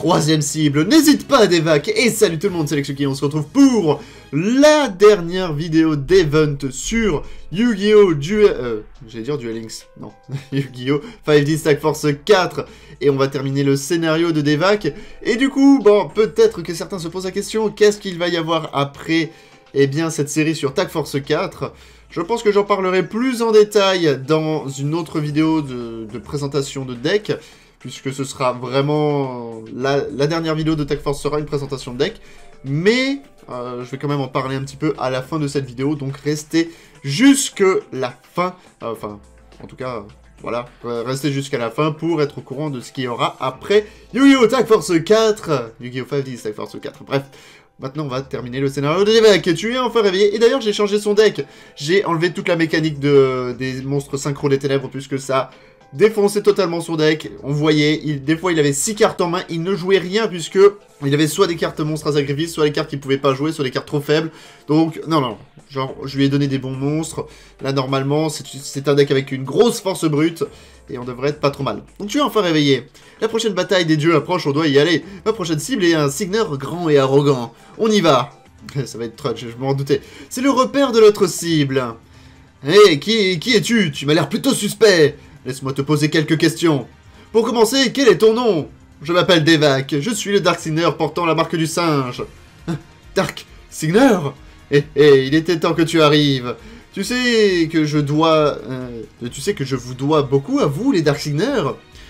troisième cible. N'hésite pas, Devac. Et salut tout le monde, c'est Lexuki. On se retrouve pour la dernière vidéo d'event sur Yu-Gi-Oh! J'allais dire Duel Links. Non, Yu-Gi-Oh! 5D Stack Force 4. Et on va terminer le scénario de Devac. Et du coup, bon, peut-être que certains se posent la question, qu'est-ce qu'il va y avoir après, eh bien, cette série sur Tag Force 4? Je pense que j'en parlerai plus en détail dans une autre vidéo de présentation de deck, puisque ce sera vraiment la dernière vidéo de Tag Force sera une présentation de deck, mais je vais quand même en parler un petit peu à la fin de cette vidéo, donc restez jusque la fin, enfin, en tout cas, voilà, restez jusqu'à la fin pour être au courant de ce qu'il y aura après Yu-Gi-Oh! Tag Force 4, Yu-Gi-Oh! 5D Tag Force 4, bref. Maintenant, on va terminer le scénario de Devac. Tu es enfin réveillé. Et d'ailleurs, j'ai changé son deck. J'ai enlevé toute la mécanique des monstres synchro des ténèbres, puisque ça défonçait totalement son deck. On voyait, des fois, il avait 6 cartes en main. Il ne jouait rien, puisque il avait soit des cartes monstres à sacrifice, soit des cartes qu'il pouvait pas jouer, soit des cartes trop faibles. Donc, non. Genre, je lui ai donné des bons monstres. Là, normalement, c'est un deck avec une grosse force brute. Et on devrait être pas trop mal. Donc tu es enfin réveillé. La prochaine bataille des dieux approche, on doit y aller. Ma prochaine cible est un Signeur grand et arrogant. On y va. Ça va être trudge, je m'en doutais. C'est le repère de notre cible. Hé, qui es-tu? Tu m'as l'air plutôt suspect. Laisse-moi te poser quelques questions. Pour commencer, quel est ton nom? Je m'appelle Devac. Je suis le Dark Signer portant la marque du singe. Dark Signer? Il était temps que tu arrives. Tu sais que je vous dois beaucoup à vous, les Dark Signers.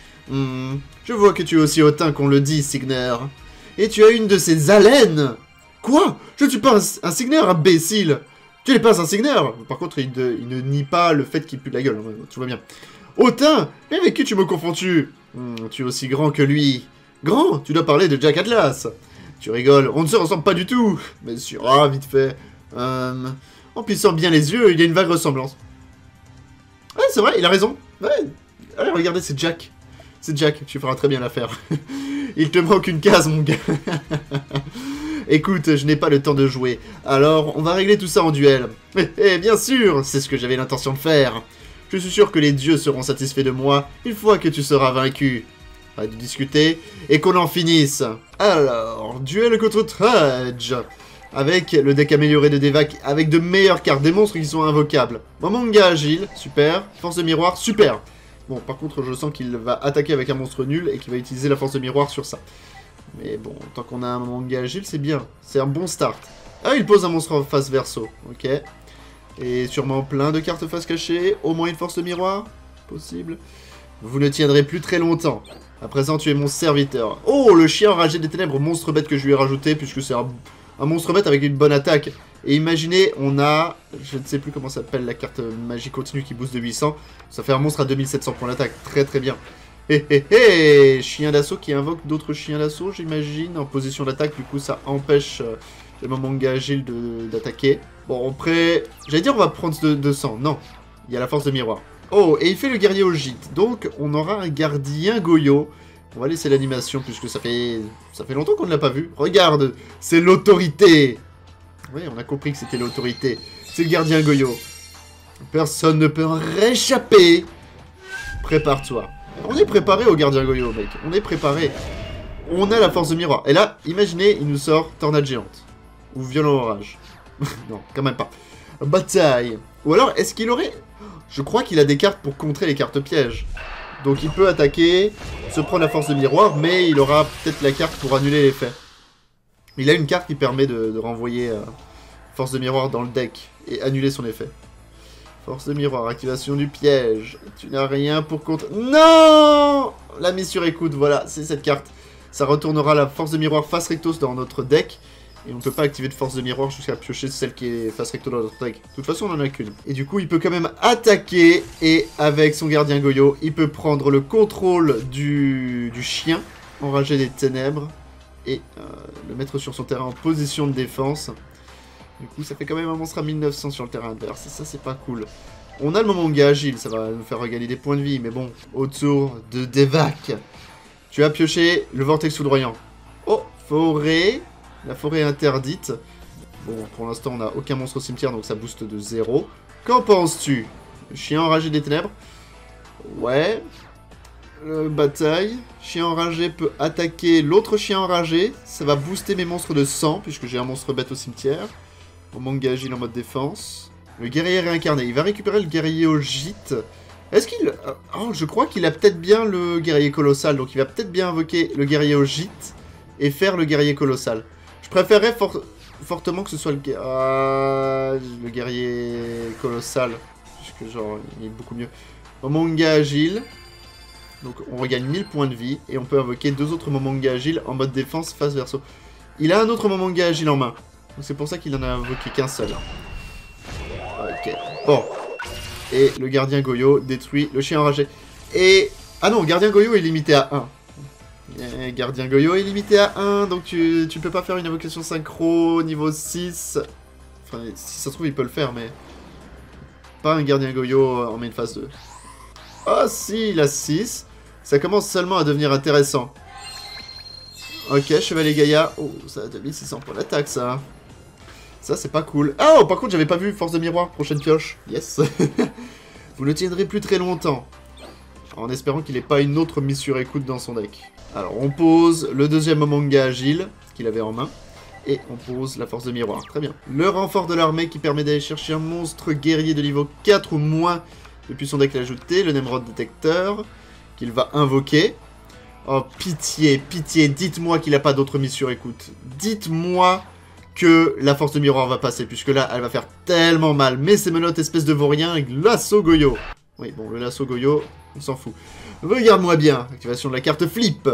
Je vois que tu es aussi hautain qu'on le dit, Signer. Et tu as une de ces haleines. Quoi? Je ne suis pas un Signer, imbécile. Tu n'es pas un Signer. Par contre, il ne nie pas le fait qu'il pue de la gueule. Tout va bien. Hautain? Mais avec qui tu me confonds-tu? Tu es aussi grand que lui. Grand? Tu dois parler de Jack Atlas. Tu rigoles, on ne se ressemble pas du tout. Mais sûr, vite fait. En plissant bien les yeux, il y a une vague ressemblance. Ouais, c'est vrai, il a raison. Ouais. Allez, regardez, c'est Jack. C'est Jack, tu feras très bien l'affaire. Il te manque une case, mon gars. Écoute, je n'ai pas le temps de jouer. Alors, on va régler tout ça en duel. Bien sûr, c'est ce que j'avais l'intention de faire. Je suis sûr que les dieux seront satisfaits de moi une fois que tu seras vaincu. Arrête de discuter, et qu'on en finisse. Alors, duel contre Trudge. Avec le deck amélioré de Devac, avec de meilleures cartes, des monstres qui sont invocables. Manga agile, super. Force de miroir, super. Bon, par contre, je sens qu'il va attaquer avec un monstre nul et qu'il va utiliser la force de miroir sur ça. Mais bon, tant qu'on a un manga agile, c'est bien. C'est un bon start. Ah, il pose un monstre en face verso. Ok. Et sûrement plein de cartes face cachée. Au moins une force de miroir. Possible. Vous ne tiendrez plus très longtemps. À présent, tu es mon serviteur. Oh, le chien enragé des ténèbres, monstre bête que je lui ai rajouté, puisque c'est un monstre bête avec une bonne attaque. Et imaginez, on a, je ne sais plus comment s'appelle la carte magie continue qui booste de 800. Ça fait un monstre à 2700 points d'attaque. Très très bien. Chien d'assaut qui invoque d'autres chiens d'assaut, j'imagine, en position d'attaque. Du coup, ça empêche le manga agile d'attaquer. Bon, après, j'allais dire on va prendre 200. Non, il y a la force de miroir. Oh, et il fait le guerrier au gîte. Donc, on aura un gardien Goyo. On va laisser l'animation puisque ça fait longtemps qu'on ne l'a pas vu. Regarde, c'est l'autorité. Oui, on a compris que c'était l'autorité. C'est le gardien Goyo. Personne ne peut en réchapper. Prépare-toi. On est préparé au gardien Goyo, mec. On est préparé. On a la force de miroir. Et là, imaginez, il nous sort tornade géante. Ou violent orage. Non, quand même pas. Bataille. Ou alors, est-ce qu'il aurait... Je crois qu'il a des cartes pour contrer les cartes pièges. Donc il peut attaquer, se prendre la force de miroir, mais il aura peut-être la carte pour annuler l'effet. Il a une carte qui permet de renvoyer force de miroir dans le deck et annuler son effet. Force de miroir, activation du piège. Tu n'as rien pour contre... Non! La mise sur écoute, voilà, c'est cette carte. Ça retournera la force de miroir face rectos dans notre deck. Et on ne peut pas activer de force de miroir jusqu'à piocher celle qui est face recto dans notre deck. De toute façon, on en a qu'une. Et du coup, il peut quand même attaquer. Et avec son gardien Goyo, il peut prendre le contrôle du chien enragé des ténèbres. Et le mettre sur son terrain en position de défense. Du coup, ça fait quand même un monstre à 1900 sur le terrain adverse. Et ça, c'est pas cool. On a le manga agile. Ça va nous faire regagner des points de vie. Mais bon, autour de Devac. Tu as pioché le vortex foudroyant. Oh, forêt... La forêt interdite. Bon, pour l'instant, on n'a aucun monstre au cimetière, donc ça booste de 0. Qu'en penses-tu? Le chien enragé des ténèbres? Ouais. Bataille. Chien enragé peut attaquer l'autre chien enragé. Ça va booster mes monstres de sang, puisque j'ai un monstre bête au cimetière. Mon manga agile en mode défense. Le guerrier réincarné. Il va récupérer le guerrier au gîte. Est-ce qu'il... Oh, je crois qu'il a peut-être bien le guerrier colossal. Donc il va peut-être bien invoquer le guerrier au gîte et faire le guerrier colossal. Je préférerais fortement que ce soit le guerrier colossal. Puisque genre, il est beaucoup mieux. Manga agile. Donc on regagne 1000 points de vie. Et on peut invoquer 2 autres manga agile en mode défense face verso. Il a un autre manga agile en main. Donc c'est pour ça qu'il en a invoqué qu'un seul. Ok. Bon. Et le gardien Goyo détruit le chien enragé. Et... Ah non, gardien Goyo est limité à 1. Et gardien Goyo est limité à 1. Donc tu peux pas faire une invocation synchro niveau 6. Enfin, si ça se trouve, il peut le faire, mais... Pas un gardien Goyo en main phase 2. Ah si, il a 6. Ça commence seulement à devenir intéressant. Ok, chevalier Gaïa. Oh, ça a 2600 pour l'attaque, ça. Ça, c'est pas cool. Oh, par contre, j'avais pas vu force de miroir, prochaine pioche. Yes. Vous ne tiendrez plus très longtemps. En espérant qu'il n'ait pas une autre mise sur écoute dans son deck. Alors, on pose le deuxième manga agile, qu'il avait en main. Et on pose la force de miroir. Très bien. Le renfort de l'armée qui permet d'aller chercher un monstre guerrier de niveau 4 ou moins depuis son deck ajouté. Le Nemrod détecteur, qu'il va invoquer. Oh, pitié, pitié, dites-moi qu'il n'a pas d'autre mise sur écoute. Dites-moi que la force de miroir va passer, puisque là, elle va faire tellement mal. Mais c'est menottes, espèce de vaurien, avec lasso Goyo. Oui, bon, le lasso Goyo, on s'en fout. Regarde-moi bien, activation de la carte flip.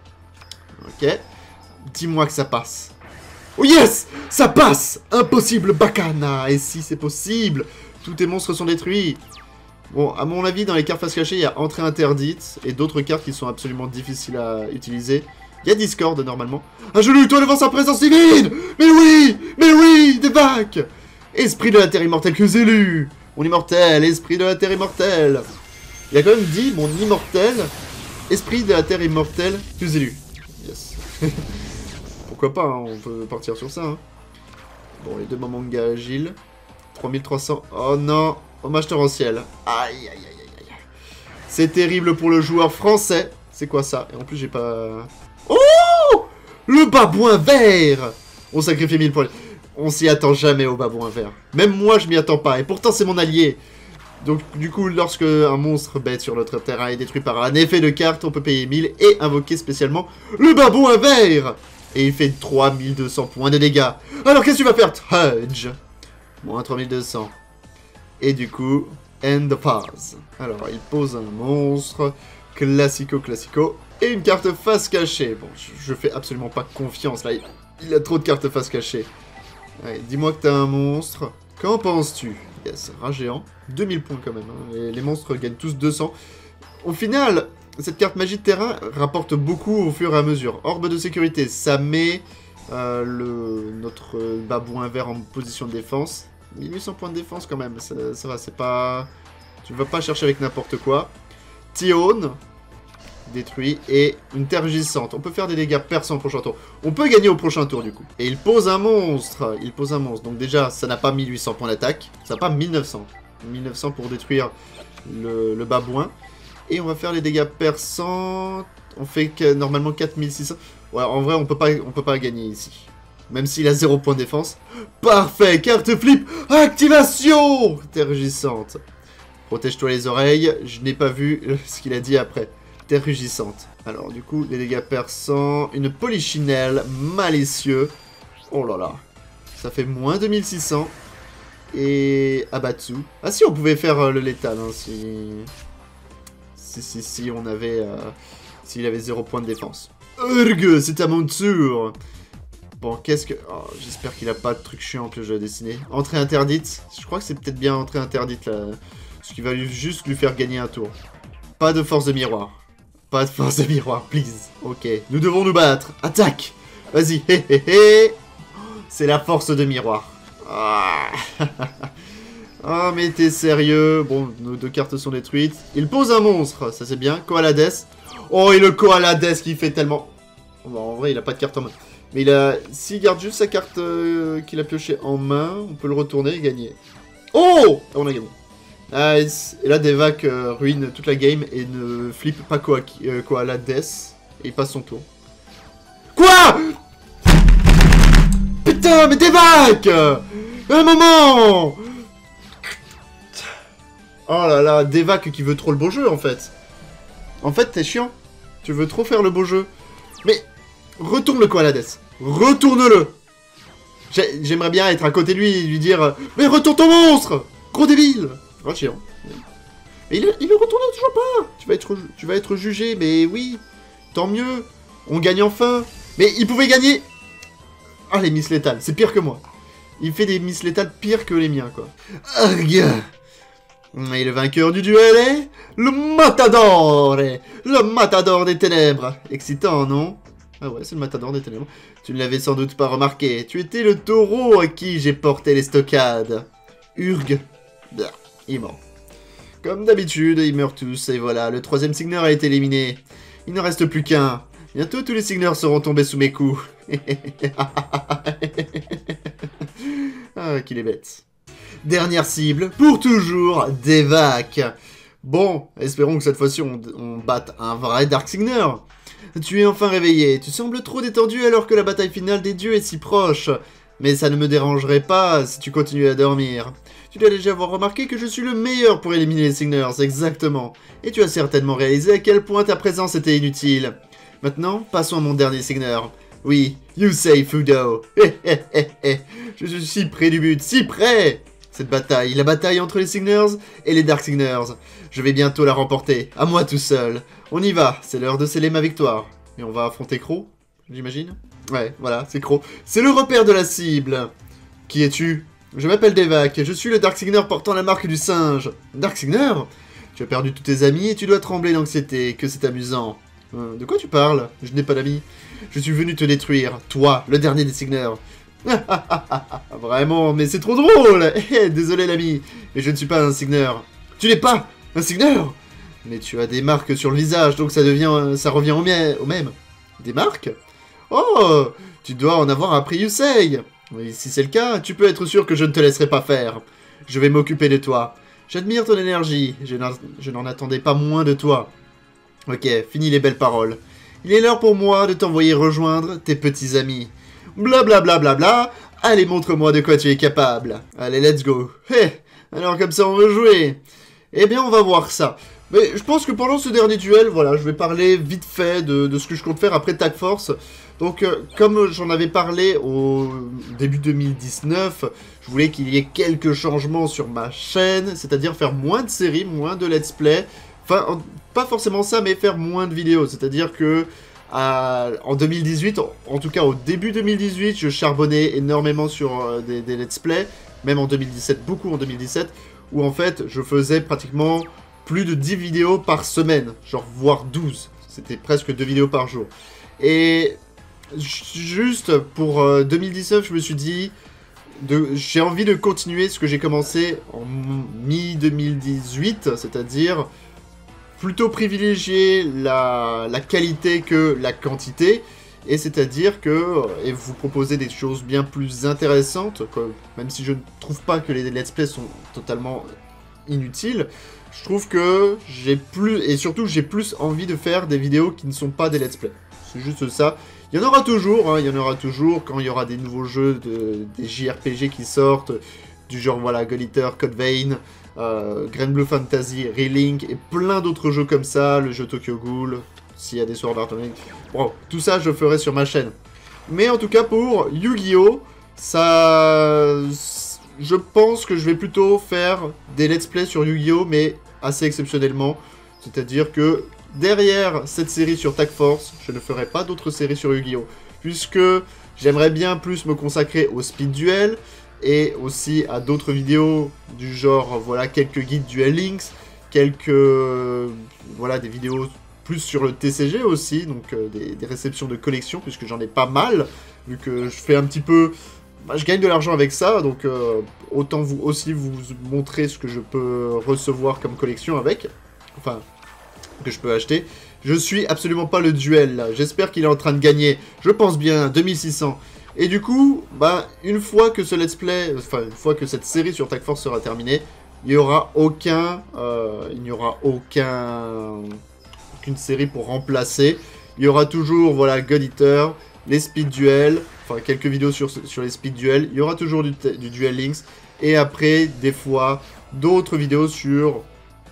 Ok, dis-moi que ça passe. Oh yes, ça passe. Impossible Bacana. Et si c'est possible, tous tes monstres sont détruits. Bon, à mon avis, dans les cartes face cachée, il y a entrée interdite, et d'autres cartes qui sont absolument difficiles à utiliser. Il y a Discord, normalement. Agenouille-toi devant sa présence divine. Mais oui, des vagues. Esprit de la terre immortelle que j'ai lu. Mon immortel, esprit de la terre immortelle. Il a quand même dit, mon immortel, esprit de la terre immortelle que j'ai lu. Yes. Pourquoi pas, hein, on peut partir sur ça. Hein. Bon, les deux manga agiles. 3300. Oh non, hommage torrentiel. Aïe, aïe, aïe, aïe, aïe. C'est terrible pour le joueur français. C'est quoi ça? Et en plus, j'ai pas... Oh! Le babouin vert! On sacrifie 1000 points. On s'y attend jamais au babouin vert. Même moi, je m'y attends pas. Et pourtant, c'est mon allié. Donc, du coup, lorsque un monstre bête sur notre terrain est détruit par un effet de carte, on peut payer 1000 et invoquer spécialement le babouin vert! Et il fait 3200 points de dégâts. Alors, qu'est-ce que tu vas faire, Tudge? Moins 3200. Et du coup, end phase. Alors, il pose un monstre. Classico. Et une carte face cachée. Bon, je fais absolument pas confiance, là. Il a trop de cartes face cachée. Allez, dis-moi que t'as un monstre. Qu'en penses-tu? Yes, rat géant. 2000 points quand même. Hein. Les monstres gagnent tous 200. Au final, cette carte magie de terrain rapporte beaucoup au fur et à mesure. Orbe de sécurité, ça met notre babouin vert en position de défense. 1800 points de défense quand même. Ça va, c'est pas... Tu vas pas chercher avec n'importe quoi. Tione. Détruit, et une terre gissante. On peut faire des dégâts perçants au prochain tour. On peut gagner au prochain tour, du coup. Et il pose un monstre. Donc déjà, ça n'a pas 1800 points d'attaque. Ça n'a pas 1900. 1900 pour détruire le babouin. Et on va faire les dégâts perçants. On fait que, normalement 4600. Ouais, en vrai, on peut pas gagner ici. Même s'il a 0 point de défense. Parfait, carte flip. Activation. Terre gissante. Protège-toi les oreilles. Je n'ai pas vu ce qu'il a dit après. Terre rugissante. Alors, du coup, les dégâts perçants. Une polichinelle, malicieux. Oh là là. Ça fait moins 2600. Et abattu. Ah si, on pouvait faire le létal, hein, si on avait... s'il avait 0 point de défense. Urgue, c'est à mon tour. Bon, qu'est-ce que... Oh, j'espère qu'il a pas de truc chiant que je vais dessiner. Entrée interdite. Je crois que c'est peut-être bien entrée interdite, là. Ce qui va juste lui faire gagner un tour. Pas de force de miroir. Pas de force de miroir, please. Ok, nous devons nous battre. Attaque. Vas-y, hé hé hé. C'est la force de miroir. Ah, oh, mais t'es sérieux? Bon, nos 2 cartes sont détruites. Il pose un monstre, ça c'est bien. Koalades. Oh, et le Koalades qui fait tellement... Bon, en vrai, il a pas de carte en main. Mais il a... S'il garde juste sa carte qu'il a piochée en main, on peut le retourner et gagner. Oh! On a gagné. Nice. Et là, Devak ruine toute la game et ne flippe pas Koala Death. Et il passe son tour. Quoi? Putain, mais Devak! Un moment! Oh là là, Devak qui veut trop le beau jeu, en fait. En fait, t'es chiant. Tu veux trop faire le beau jeu. Mais, retourne le Koala Death. Retourne-le! J'aimerais bien être à côté de lui et lui dire « Mais retourne ton monstre! Gros débile !» Oh, chiant. Mais il le retourne toujours pas. Tu vas être jugé, mais oui. Tant mieux. On gagne enfin. Mais il pouvait gagner. Ah, les miss létales, c'est pire que moi. Il fait des miss létales pires que les miens, quoi. Arg. Et le vainqueur du duel est... Le Matador. Le Matador des ténèbres. Excitant, non? Ah ouais, c'est le Matador des ténèbres. Tu ne l'avais sans doute pas remarqué. Tu étais le taureau à qui j'ai porté les stockades. Urg. Il est mort. Comme d'habitude, ils meurent tous, et voilà, le troisième signeur a été éliminé. Il ne reste plus qu'un. Bientôt, tous les signeurs seront tombés sous mes coups. Ah, qu'il est bête. Dernière cible, pour toujours, Devak. Bon, espérons que cette fois-ci, on batte un vrai Dark Signer. Tu es enfin réveillé. Tu sembles trop détendu alors que la bataille finale des dieux est si proche. Mais ça ne me dérangerait pas si tu continues à dormir. Tu dois déjà avoir remarqué que je suis le meilleur pour éliminer les Signers, exactement. Et tu as certainement réalisé à quel point ta présence était inutile. Maintenant, passons à mon dernier Signer. Oui, Yusei Fudo. Je suis si près du but, si près. Cette bataille, la bataille entre les Signers et les Dark Signers. Je vais bientôt la remporter, à moi tout seul. On y va, c'est l'heure de sceller ma victoire. Et on va affronter Crow, j'imagine. Ouais, voilà, c'est Crow. C'est le repère de la cible. Qui es-tu? Je m'appelle Devak, je suis le Dark Signer portant la marque du singe. Dark Signer? Tu as perdu tous tes amis et tu dois trembler d'anxiété, que c'est amusant. De quoi tu parles? Je n'ai pas d'amis. Je suis venu te détruire, toi, le dernier des Signers. Vraiment, mais c'est trop drôle. Désolé l'ami, mais je ne suis pas un Signer. Tu n'es pas un Signer? Mais tu as des marques sur le visage, donc ça revient au même. Des marques? Oh, tu dois en avoir appris Yusei. Oui, si c'est le cas, tu peux être sûr que je ne te laisserai pas faire. Je vais m'occuper de toi. J'admire ton énergie, je n'en attendais pas moins de toi. Ok, fini les belles paroles. Il est l'heure pour moi de t'envoyer rejoindre tes petits amis. Blablabla, bla, bla, bla. Allez, montre-moi de quoi tu es capable. Allez, let's go. Alors comme ça on veut jouer. Eh bien, on va voir ça. Mais je pense que pendant ce dernier duel, voilà, je vais parler vite fait de ce que je compte faire après Tag Force. Donc, comme j'en avais parlé au début 2019, je voulais qu'il y ait quelques changements sur ma chaîne, c'est-à-dire faire moins de séries, moins de let's play. Enfin, pas forcément ça, mais faire moins de vidéos. C'est-à-dire que en 2018, en tout cas au début 2018, je charbonnais énormément sur des let's play, même en 2017, beaucoup en 2017, où en fait, je faisais pratiquement plus de 10 vidéos par semaine, genre voire 12. C'était presque 2 vidéos par jour. Et juste pour 2019, je me suis dit, j'ai envie de continuer ce que j'ai commencé en mi-2018, c'est-à-dire plutôt privilégier la qualité que la quantité, et c'est-à-dire que, et vous proposer des choses bien plus intéressantes, même si je ne trouve pas que les let's play sont totalement inutiles, je trouve que j'ai plus, et surtout j'ai plus envie de faire des vidéos qui ne sont pas des let's play. C'est juste ça. Il y en aura toujours, hein, il y en aura toujours quand il y aura des nouveaux jeux, des JRPG qui sortent, du genre, voilà, Glitter, Code Vein, Grand Blue Fantasy, Relink, et plein d'autres jeux comme ça, le jeu Tokyo Ghoul, s'il y a des Sword Art Online. Bon, tout ça, je ferai sur ma chaîne. Mais en tout cas, pour Yu-Gi-Oh!, ça... Je pense que je vais plutôt faire des let's play sur Yu-Gi-Oh! Mais assez exceptionnellement. C'est-à-dire que derrière cette série sur Tag Force, je ne ferai pas d'autres séries sur Yu-Gi-Oh! Puisque j'aimerais bien plus me consacrer au speed duel et aussi à d'autres vidéos du genre, voilà, quelques guides Duel Links, quelques, voilà, des vidéos plus sur le TCG aussi, donc des réceptions de collection, puisque j'en ai pas mal, vu que je fais un petit peu... Bah, je gagne de l'argent avec ça, donc autant vous aussi vous montrer ce que je peux recevoir comme collection avec, enfin, que je peux acheter. Je suis absolument pas le duel, là. J'espère qu'il est en train de gagner, je pense bien, 2600. Et du coup, bah, une fois que ce let's play, enfin, une fois que cette série sur Tag Force sera terminée, il n'y aura aucune série pour remplacer. Il y aura toujours, voilà, God Eater, les Speed Duel, enfin quelques vidéos sur les Speed Duel. Il y aura toujours du Duel Links. Et après, des fois, d'autres vidéos sur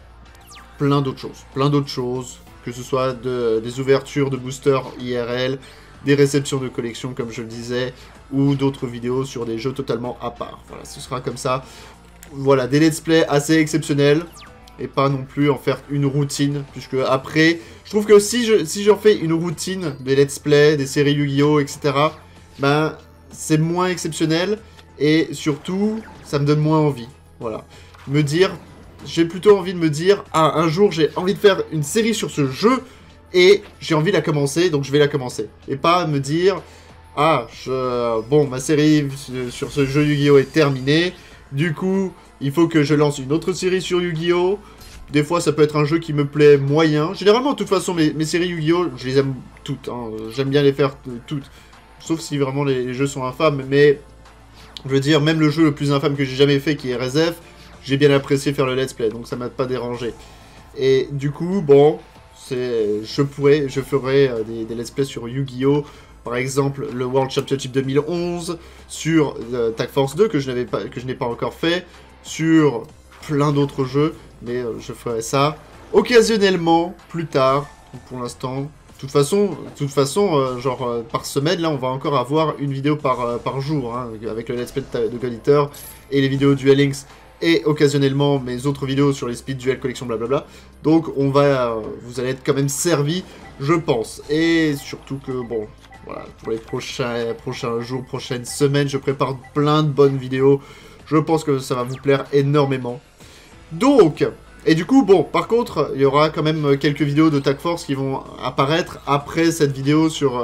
plein d'autres choses. Que ce soit des ouvertures de boosters IRL, des réceptions de collections, comme je le disais, ou d'autres vidéos sur des jeux totalement à part. Voilà, ce sera comme ça. Voilà, des let's play assez exceptionnels. Et pas non plus en faire une routine. Puisque après, je trouve que si j'en fais une routine des let's play, des séries Yu-Gi-Oh, etc., ben, c'est moins exceptionnel. Et surtout, ça me donne moins envie. Voilà. J'ai plutôt envie de me dire, ah, un jour, j'ai envie de faire une série sur ce jeu. Et j'ai envie de la commencer, donc je vais la commencer. Et pas me dire, ah, bon, ma série sur ce jeu Yu-Gi-Oh est terminée. Du coup, il faut que je lance une autre série sur Yu-Gi-Oh! Des fois, ça peut être un jeu qui me plaît moyen. Généralement, de toute façon, mes séries Yu-Gi-Oh! Je les aime toutes. Hein. J'aime bien les faire toutes. Sauf si vraiment les jeux sont infâmes. Mais, je veux dire, même le jeu le plus infâme que j'ai jamais fait, qui est ReZef, j'ai bien apprécié faire le let's play. Donc, ça m'a pas dérangé. Et du coup, bon, je ferai des let's play sur Yu-Gi-Oh! Par exemple, le World Championship 2011, sur Tag Force 2, que je n'ai pas encore fait, sur plein d'autres jeux, mais je ferai ça occasionnellement, plus tard, pour l'instant. De toute façon, genre par semaine, là, on va encore avoir une vidéo par jour, hein, avec le let's play de God Eater, et les vidéos Duel Links, et occasionnellement mes autres vidéos sur les Speed Duel Collection, blablabla. Donc, vous allez être quand même servi, je pense. Et surtout que, bon... Voilà, pour les prochains jours, prochaines semaines, je prépare plein de bonnes vidéos. Je pense que ça va vous plaire énormément. Donc, et du coup, bon, par contre, il y aura quand même quelques vidéos de Tag Force qui vont apparaître après cette vidéo sur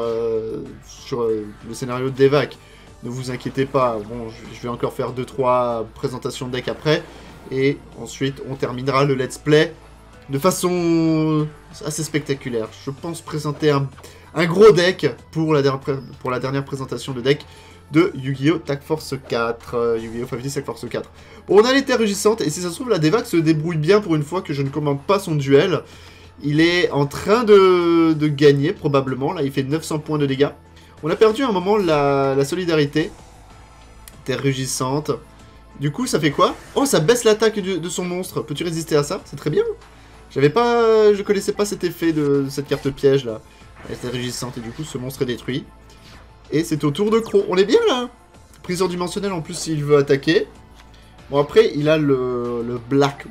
le scénario de Devac. Ne vous inquiétez pas, bon, je vais encore faire 2-3 présentations de deck après. Et ensuite, on terminera le let's play de façon assez spectaculaire. Je pense présenter un gros deck pour la dernière présentation de deck de Yu-Gi-Oh! Tag Force 4. Yu-Gi-Oh! Family Tag Force 4. Bon, on a les terres rugissantes, et si ça se trouve, la Devac se débrouille bien pour une fois que je ne commande pas son duel. Il est en train de gagner, probablement. Là, il fait 900 points de dégâts. On a perdu à un moment la solidarité. Terre rugissante. Du coup, ça fait quoi? Oh, ça baisse l'attaque de son monstre. Peux-tu résister à ça? C'est très bien. Je connaissais pas cet effet de cette carte piège, là. Elle était rugissante et du coup ce monstre est détruit. Et c'est au tour de Croc. On est bien là. Priseur dimensionnel en plus s'il veut attaquer. Bon après il a le Black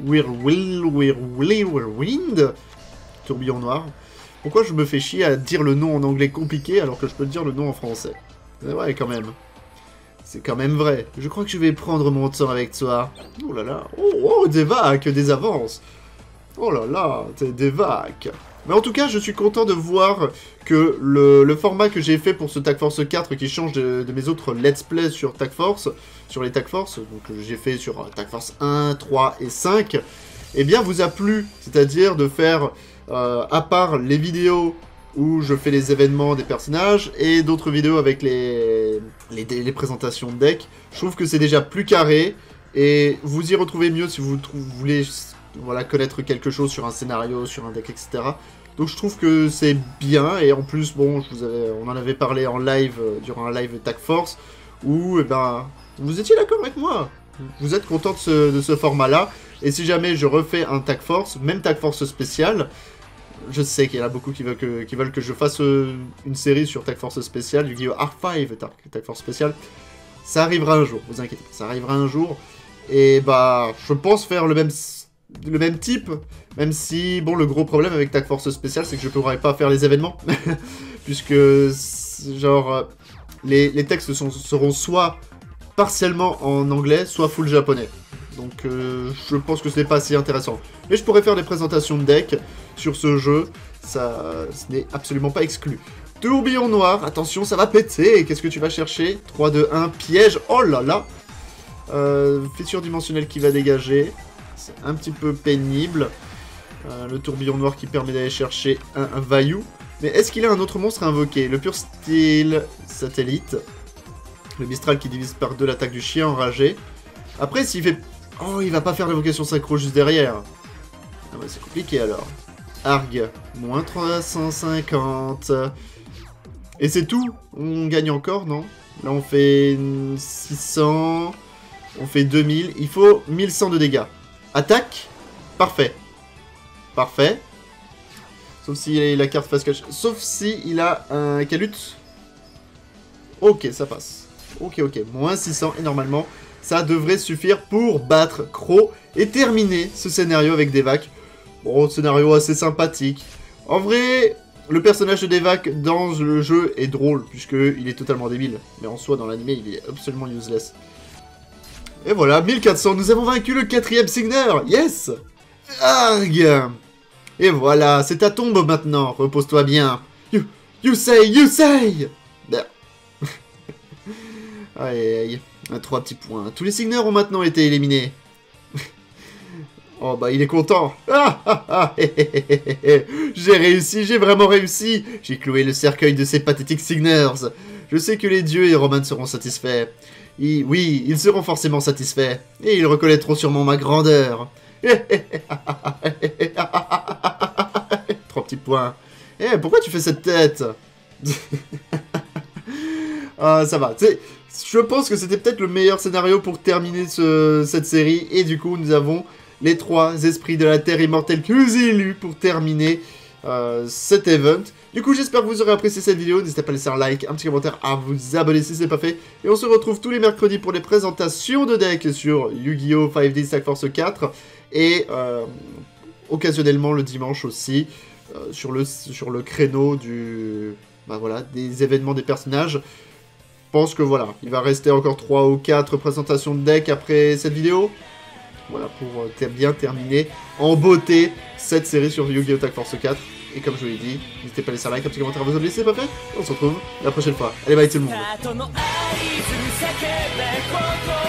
Whirlwind. Tourbillon noir. Pourquoi je me fais chier à dire le nom en anglais compliqué alors que je peux dire le nom en français? C'est vrai quand même. C'est quand même vrai. Je crois que je vais prendre mon temps avec toi. Oh là là. Oh, des vagues, des avances. Oh là là, des vagues. Mais en tout cas, je suis content de voir que le format que j'ai fait pour ce Tag Force 4, qui change de mes autres let's play sur Tag Force, sur les Tag Force, donc j'ai fait sur Tag Force 1, 3 et 5, eh bien vous a plu. C'est-à-dire de faire, à part les vidéos où je fais les événements des personnages, et d'autres vidéos avec les présentations de deck, je trouve que c'est déjà plus carré, et vous y retrouvez mieux si vous voulez... Voilà, connaître quelque chose sur un scénario, sur un deck, etc. Donc je trouve que c'est bien, et en plus, bon, on en avait parlé en live, durant un live de Tag Force, où, eh ben, vous étiez d'accord avec moi. Vous êtes content de ce format-là, et si jamais je refais un Tag Force, même Tag Force spécial, je sais qu'il y en a beaucoup qui veulent que je fasse une série sur Tag Force spécial, Yu-Gi-Oh! R5 Tag Force spécial, ça arrivera un jour, vous inquiétez pas, ça arrivera un jour, et bah, je pense faire le même type, même si, bon, le gros problème avec Tag Force spécial, c'est que je ne pourrais pas faire les événements, puisque, genre, les textes seront soit partiellement en anglais, soit full japonais. Donc, je pense que ce n'est pas si intéressant. Mais je pourrais faire des présentations de deck sur ce jeu, ce n'est absolument pas exclu. Tourbillon noir, attention, ça va péter. Qu'est-ce que tu vas chercher? 3, 2, 1, piège, oh là là. Fissure dimensionnelle qui va dégager. C'est un petit peu pénible. Le tourbillon noir qui permet d'aller chercher un Vayu. Mais est-ce qu'il a un autre monstre à invoquer? Le pur style satellite. Le Mistral qui divise par 2 l'attaque du chien enragé. Après, s'il fait... Oh, il va pas faire l'évocation synchro juste derrière. Ah bah c'est compliqué alors. Arg, moins 350. Et c'est tout. On gagne encore, non? Là on fait 600. On fait 2000. Il faut 1100 de dégâts. Attaque. Parfait. Parfait. Sauf s'il a la carte face cache. Sauf s'il a un Calut. Ok, ça passe. Ok, ok. Moins 600. Et normalement, ça devrait suffire pour battre Crow et terminer ce scénario avec Devac. Bon, scénario assez sympathique. En vrai, le personnage de Devac dans le jeu est drôle, puisqu'il est totalement débile. Mais en soi, dans l'animé, il est absolument useless. Et voilà, 1400. Nous avons vaincu le 4ème Signer. Yes! Arg! Et voilà, c'est ta tombe maintenant. Repose-toi bien. You say! Bien. Aïe, aïe. 3 petits points. Tous les Signers ont maintenant été éliminés. Oh bah il est content. J'ai réussi, j'ai vraiment réussi. J'ai cloué le cercueil de ces pathétiques Signers. Je sais que les dieux et Roman seront satisfaits. Oui, ils seront forcément satisfaits. Et ils reconnaîtront sûrement ma grandeur. 3 petits points. Eh, pourquoi tu fais cette tête? Ah, ça va. Je pense que c'était peut-être le meilleur scénario pour terminer cette série. Et du coup, nous avons les 3 esprits de la Terre immortelle que j'ai élus pour terminer cet event. Du coup, j'espère que vous aurez apprécié cette vidéo. N'hésitez pas à laisser un like, un petit commentaire, à vous abonner si ce n'est pas fait. Et on se retrouve tous les mercredis pour les présentations de decks sur Yu-Gi-Oh! 5D Stack Force 4. Et occasionnellement le dimanche aussi, sur le créneau des événements des personnages. Je pense que voilà, il va rester encore 3 ou 4 présentations de deck après cette vidéo. Voilà, pour bien terminer en beauté cette série sur Yu-Gi-Oh! Tag Force 4. Et comme je vous l'ai dit, n'hésitez pas à laisser un like, un petit commentaire à vous abonner si c'est pas fait. On se retrouve la prochaine fois. Allez, bye tout le monde.